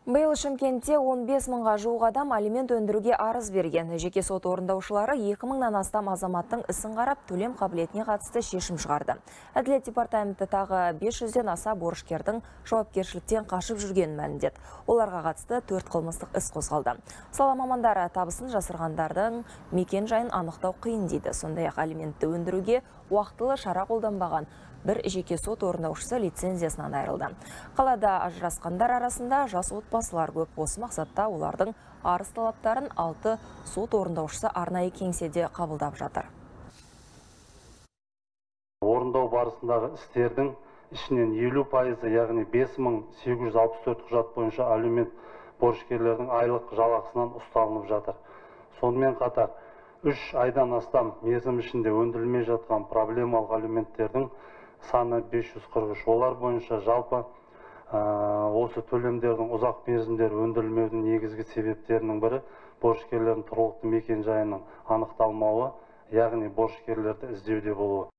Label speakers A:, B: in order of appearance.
A: Биыл Шымкентте 15 мыңға жуық адам алимент өндіруге арыз берген. Жеке сот орындаушылары 2 мыңнан астам азаматтың ісін қарап, төлем қабілетіне қатысты шешім шығарды. Әділет департаменті тағы 500-ден аса борышкердің жауапкершіліктен қашып жүргенін мәлімдеді. Оларға қатысты 4 қылмыстық іс қозғалды. Сала мамандары табысын жасырғандардың мекен жайын анықтау қиын дейді. Сондай-ақ алиментті өндіруге уақытылы шара қолданбаған бір жеке сот орындаушысы лицензиясынан айырылды. Қалада ажырасқандар арасында жас отбасылар көп. Осы мақсатта олардың арыз талаптарын 6 сот орындаушысы арнайы кеңседе қабылдап жатыр.
B: Орындау барысындағы істердің ішінен 50%, яғни 5864 құжат бойынша алимент борышкерлердің айлық жалақысынан ұсталынып жатыр. Сонымен қатар 3 айдан астам мерзім ішінде өндірілмей жатқан проблемалық алименттердің саны 543. Олар бойынша жалпы осы төлемдердің ұзақ мерзімдер өндірілмеудің негізгі себептерінің бірі борышкерлердің тұрғылықты мекен жайының анықталмауы, яғни борышкерлерді іздеуде болуы.